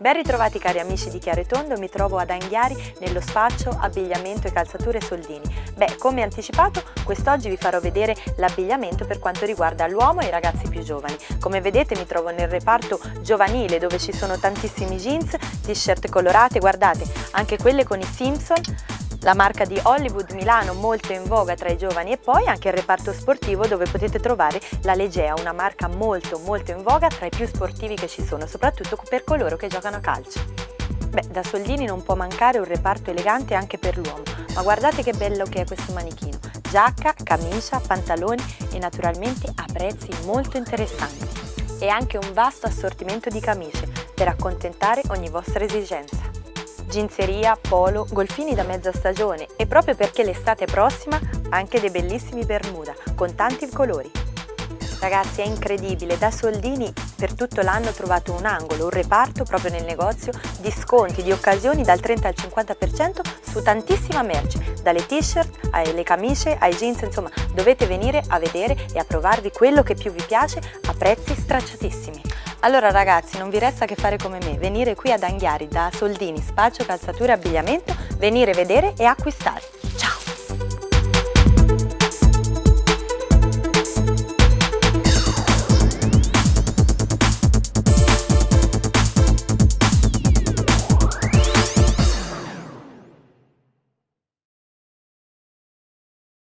Ben ritrovati cari amici di Chiaro e Tondo, mi trovo ad Anghiari nello spaccio abbigliamento e calzature Soldini. Beh, come anticipato, quest'oggi vi farò vedere l'abbigliamento per quanto riguarda l'uomo e i ragazzi più giovani. Come vedete mi trovo nel reparto giovanile dove ci sono tantissimi jeans, t-shirt colorate, guardate, anche quelle con i Simpson, la marca di Hollywood Milano molto in voga tra i giovani, e poi anche il reparto sportivo dove potete trovare la Legea, una marca molto in voga tra i più sportivi che ci sono, soprattutto per coloro che giocano a calcio. Beh, da Soldini non può mancare un reparto elegante anche per l'uomo, ma guardate che bello che è questo manichino, giacca, camicia, pantaloni e naturalmente a prezzi molto interessanti. E anche un vasto assortimento di camicie per accontentare ogni vostra esigenza. Ginseria, polo, golfini da mezza stagione e proprio perché l'estate è prossima anche dei bellissimi Bermuda con tanti colori. Ragazzi, è incredibile, da Soldini per tutto l'anno ho trovato un angolo, un reparto proprio nel negozio di sconti, di occasioni dal 30 al 50% su tantissima merce, dalle t-shirt alle camicie ai jeans, insomma dovete venire a vedere e a provarvi quello che più vi piace a prezzi stracciatissimi. Allora ragazzi, non vi resta che fare come me, venire qui ad Anghiari da Soldini, spaccio, calzature e abbigliamento, venire a vedere e acquistare.